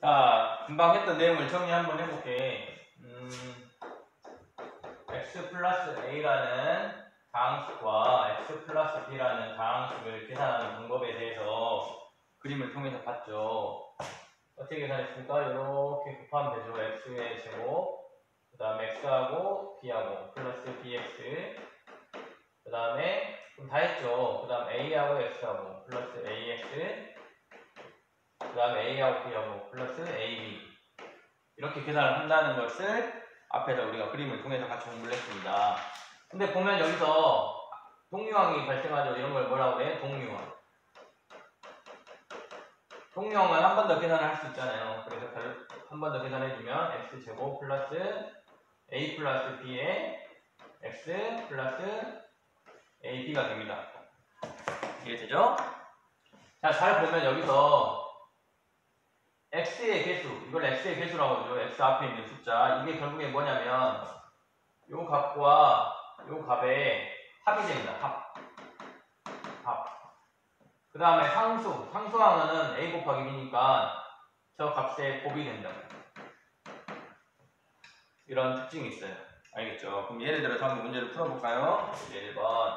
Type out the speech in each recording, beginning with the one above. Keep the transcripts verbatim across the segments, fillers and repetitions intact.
자, 금방 했던 내용을 정리 한번 해볼게. 음, x 플러스 a라는 다항식과 x 플러스 b라는 다항식을 계산하는 방법에 대해서 그림을 통해서 봤죠. 어떻게 계산했습니까? 이렇게 곱하면 되죠. x의 제곱, 그 다음에 x하고 b하고 플러스 bx, 그 다음에 다 했죠. 그 다음 a하고 x하고 플러스 ax, 그 다음에 a하고 b하고 플러스 ab, 이렇게 계산을 한다는 것을 앞에서 우리가 그림을 통해서 같이 공부를 했습니다. 근데 보면 여기서 동류항이 발생하죠. 이런 걸 뭐라고 해? 동류항. 동류항은 한 번 더 계산을 할 수 있잖아요. 그래서 한 번 더 계산해주면 x제곱 플러스 a 플러스 b의 x 플러스 ab가 됩니다. 이해되죠? 자, 잘 보면 여기서 x의 개수, 이걸 x의 개수라고 하죠. x 앞에 있는 숫자. 이게 결국에 뭐냐면 요 값과 요 값의 합이 됩니다. 합. 합. 그 다음에 상수. 상수항은 a 곱하기 b니까 저 값의 곱이 된다. 이런 특징이 있어요. 알겠죠? 그럼 예를 들어서 한번 문제를 풀어볼까요? 일 번.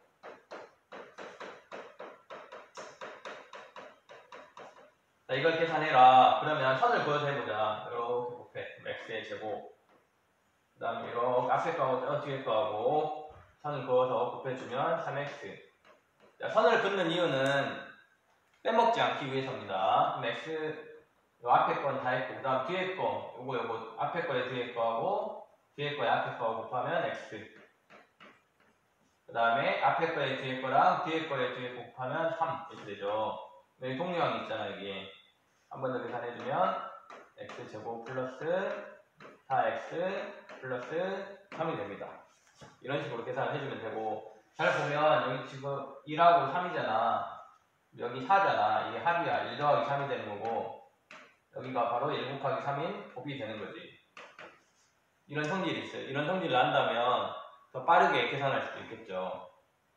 자, 이걸 계산해라. 그러면 선을 그어서 해보자. 이렇게 곱해. x의 제곱. 그 다음에 이렇게 앞에 거하고 뒤에 거하고 선을 그어서 곱해주면 삼 엑스. 자, 선을 긋는 이유는 빼먹지 않기 위해서입니다. 그럼 x, 요 앞에 건 다 했고, 그 다음 뒤에 거, 요거, 요거, 앞에 거에 뒤에 거하고, 뒤에 거에 앞에 거하고 곱하면 x. 그 다음에 앞에 거에 뒤에 거랑 뒤에 거에 뒤에 곱하면 삼. 이렇게 되죠. 여기 동류항이 있잖아, 여기. 한 번 더 계산해주면 x제곱 플러스 사 엑스 플러스 삼이 됩니다. 이런 식으로 계산을 해주면 되고, 잘 보면 여기 지금 일하고 삼이잖아. 여기 사잖아. 이게 합이야. 일 더하기 삼이 되는 거고, 여기가 바로 일 곱하기 삼인 곱이 되는 거지. 이런 성질이 있어요. 이런 성질을 안다면 더 빠르게 계산할 수도 있겠죠.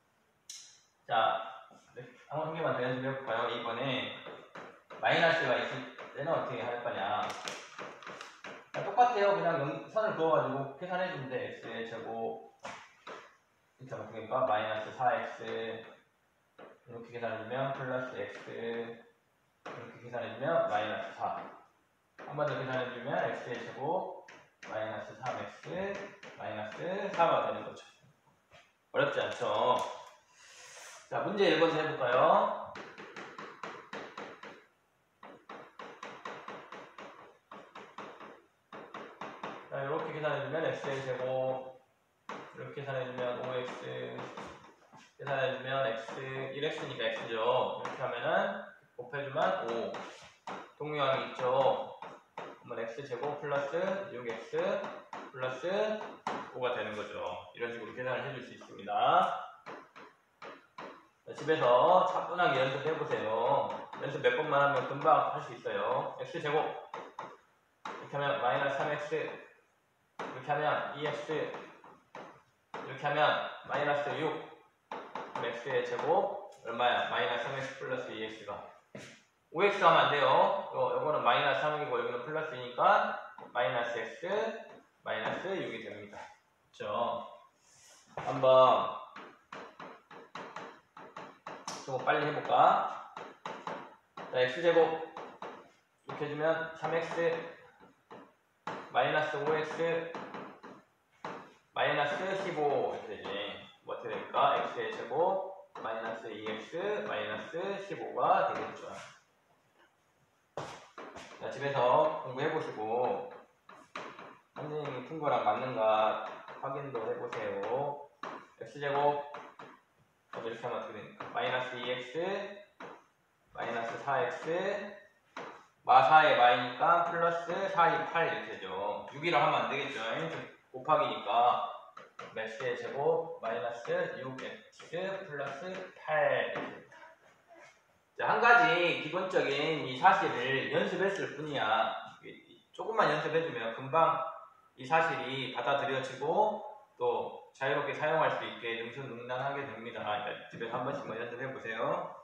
자, 한 개만 더 연습해볼까요? 이번에 마이너스가 있을 때는 어떻게 할 거냐. 자, 똑같아요. 그냥 선을 그어가지고 계산해주면 돼. x의 제곱, 이렇게 어떻게니까 마이너스 사 엑스, 이렇게 계산해주면 플러스 x, 이렇게 계산해주면 마이너스 사. 한 번 더 계산해주면 x의 제곱 마이너스 삼 엑스 마이너스 사가 되는 거죠. 어렵지 않죠? 자, 문제 일 번째 해볼까요? 자, 이렇게 계산해주면 x의 제곱, 이렇게 계산해주면 오 엑스, 계산해주면 x, 일 엑스니까 x죠. 이렇게 하면은 곱해주면 오. 동류항이 있죠. 그러면 x제곱 플러스 육 엑스 플러스 오가 되는 거죠. 이런 식으로 계산을 해줄 수 있습니다. 자, 집에서 차분하게 연습해보세요. 연습 몇 번만 하면 금방 할 수 있어요. x제곱, 이렇게 하면 마이너스 삼 엑스, 이렇게 하면 이 엑스, 이렇게 하면 마이너스 육. x의 제곱 얼마야? 마이너스 삼 엑스 플러스 이 엑스가 오 엑스 하면 안 돼요. 요, 요거는 마이너스 삼이고 여기는 플러스이니까 마이너스 x 마이너스 육이 됩니다. 그렇죠? 한번 조금 빨리 해볼까? 자, x제곱 이렇게 해주면 삼 엑스 마이너스 오 엑스 마이너스 십오 이렇게 되지. 뭐 어떻게 될까? x의 제곱 마이너스 이 엑스 마이너스 십오가 되겠죠. 자, 집에서 공부해보시고 선생님이 푼 거랑 맞는가 확인도 해보세요. x제곱 이렇게 하면 어떻게 됩니까? 마이너스 이 엑스 마이너스 사 엑스 마사의 마이니까 플러스 사이 팔 이렇게 되죠. 육이라 하면 안 되겠죠. 곱하기니까 x의 제곱 마이너스 육 엑스 플러스 팔 이렇게 됩니다. 자, 한 가지 기본적인 이 사실을 연습했을 뿐이야. 조금만 연습해주면 금방 이 사실이 받아들여지고 또 자유롭게 사용할 수 있게 능수능란하게 됩니다. 집에서 한 번씩만 연습해보세요.